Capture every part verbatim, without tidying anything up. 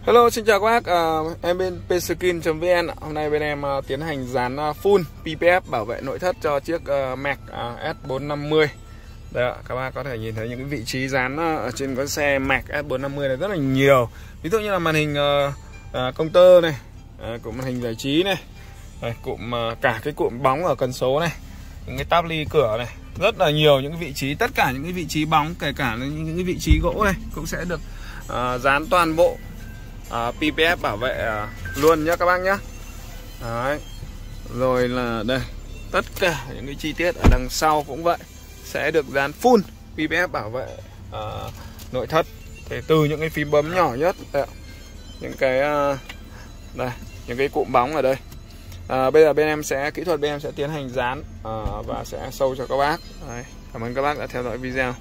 Hello, xin chào các bác, uh, em bên pskin chấm vn. Hôm nay bên em uh, tiến hành dán uh, full pê pê ép bảo vệ nội thất cho chiếc uh, Mac uh, S bốn năm mươi. Đây ạ, các bác có thể nhìn thấy những cái vị trí dán uh, ở trên cái xe Mac S bốn năm mươi này rất là nhiều. Ví dụ như là màn hình uh, uh, công tơ này, uh, cụm màn hình giải trí này, đây, cụm uh, cả cái cụm bóng ở cần số này, những cái táp ly cửa này, rất là nhiều những cái vị trí, tất cả những cái vị trí bóng, kể cả những, những cái vị trí gỗ này cũng sẽ được uh, dán toàn bộ À, pê pê ép bảo vệ à, luôn nhé các bác nhé. Đấy. Rồi là đây, tất cả những cái chi tiết ở đằng sau cũng vậy, sẽ được dán full pê pê ép bảo vệ à, nội thất. Thì từ những cái phím bấm nhỏ nhất, đây, những cái à, đây, những cái cụm bóng ở đây. à, Bây giờ bên em sẽ kỹ thuật bên em sẽ tiến hành dán à, và sẽ show cho các bác. Đấy. Cảm ơn các bác đã theo dõi video.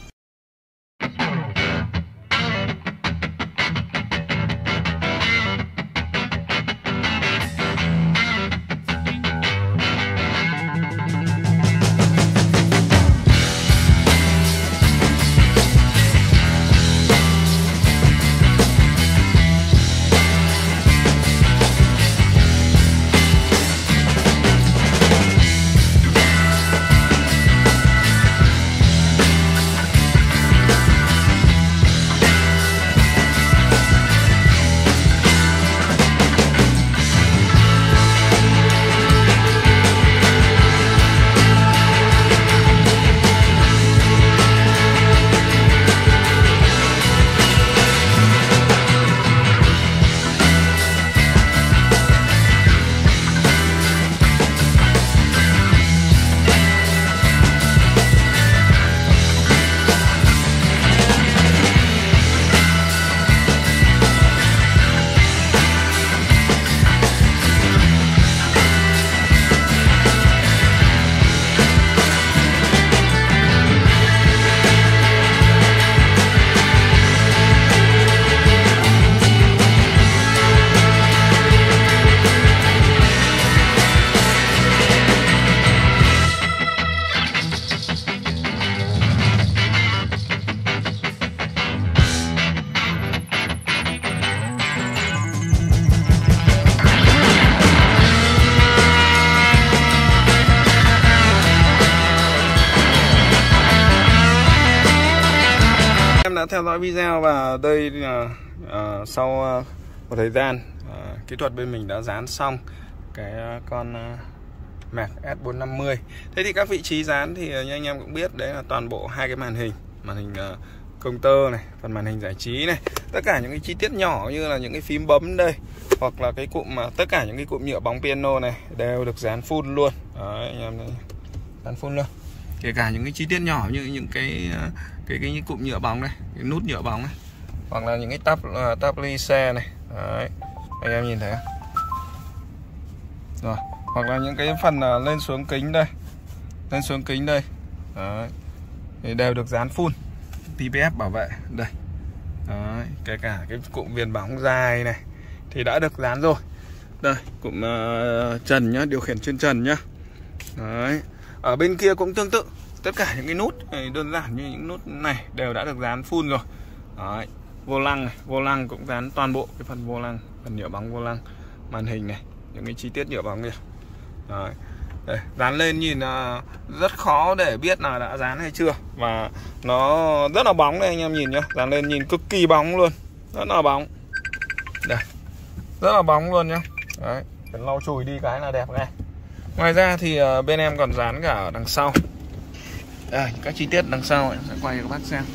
Em đã theo dõi video và đây là uh, sau uh, một thời gian uh, kỹ thuật bên mình đã dán xong cái uh, con uh, Mac S bốn năm mươi. Thế thì các vị trí dán thì uh, như anh em cũng biết, đấy là toàn bộ hai cái màn hình, màn hình uh, công tơ này, phần màn hình giải trí này, tất cả những cái chi tiết nhỏ như là những cái phím bấm đây, hoặc là cái cụm uh, tất cả những cái cụm nhựa bóng piano này đều được dán full luôn. Đấy, anh em này, dán full luôn. Kể cả những cái chi tiết nhỏ như những cái cái cái, cái cụm nhựa bóng này, cái nút nhựa bóng này, hoặc là những cái táp uh, táp ly xe này. Đấy, anh em nhìn thấy không? Rồi, hoặc là những cái phần uh, lên xuống kính đây, lên xuống kính đây. Đấy, thì đều được dán full pê pê ép bảo vệ đây. Đấy, kể cả cái cụm viền bóng dài này thì đã được dán rồi. Đây, cụm uh, trần nhá, điều khiển trên trần nhá. Đấy. Ở bên kia cũng tương tự, tất cả những cái nút này, đơn giản như những nút này đều đã được dán full rồi. Đấy. Vô lăng này, vô lăng cũng dán toàn bộ cái phần vô lăng, phần nhựa bóng vô lăng, màn hình này, những cái chi tiết nhựa bóng kia. Đấy. Đây, dán lên nhìn uh, rất khó để biết là đã dán hay chưa, và nó rất là bóng đây anh em nhìn nhá, dán lên nhìn cực kỳ bóng luôn, rất là bóng. Đây, rất là bóng luôn nhá. Đấy, phải lau chùi đi cái là đẹp ngay. Ngoài ra thì uh, bên em còn dán cả ở đằng sau. Đây, các chi tiết đằng sau em sẽ quay cho các bác xem.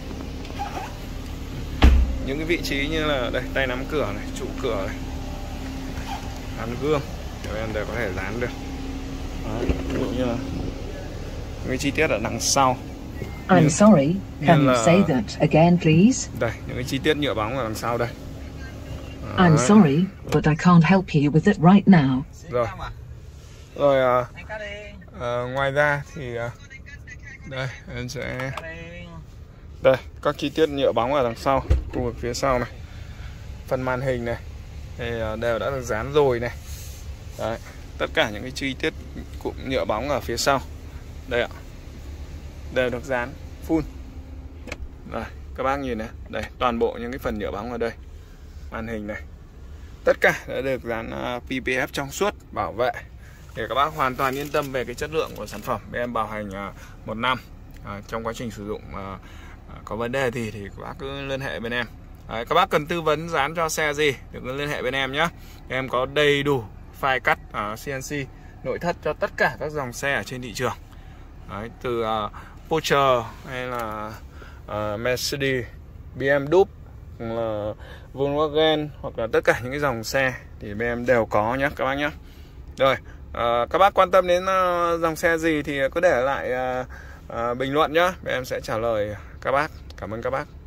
Những cái vị trí như là đây, tay nắm cửa này, trụ cửa này, hàn gương, để em đều có thể dán được. Đấy, ví dụ như là những cái chi tiết ở đằng sau. I'm như, sorry, can là, you say that again please? Đây, những cái chi tiết nhựa bóng ở đằng sau đây. Đấy. I'm sorry, but I can't help you with it right now. Rồi. Rồi uh, uh, ngoài ra thì uh, đây em sẽ đây các chi tiết nhựa bóng ở đằng sau, khu vực phía sau này, phần màn hình này thì uh, đều đã được dán rồi này. Đấy, tất cả những cái chi tiết cụm nhựa bóng ở phía sau đây ạ, đều được dán full. Rồi các bác nhìn này, đây toàn bộ những cái phần nhựa bóng ở đây màn hình này. Tất cả đã được dán pê pê ép trong suốt bảo vệ để các bác hoàn toàn yên tâm về cái chất lượng của sản phẩm. Bên em bảo hành một năm. À, trong quá trình sử dụng à, có vấn đề gì thì các bác cứ liên hệ bên em. Đấy, các bác cần tư vấn dán cho xe gì thì cứ liên hệ bên em nhé. Em có đầy đủ file cắt uh, xê en xê nội thất cho tất cả các dòng xe ở trên thị trường. Đấy, từ uh, Porsche hay là uh, Mercedes, bê em W, là Volkswagen hoặc là tất cả những cái dòng xe thì bên em đều có nhé các bác nhé. Rồi uh, các bác quan tâm đến uh, dòng xe gì thì cứ để lại uh, uh, bình luận nhé, bên em sẽ trả lời các bác. Cảm ơn các bác.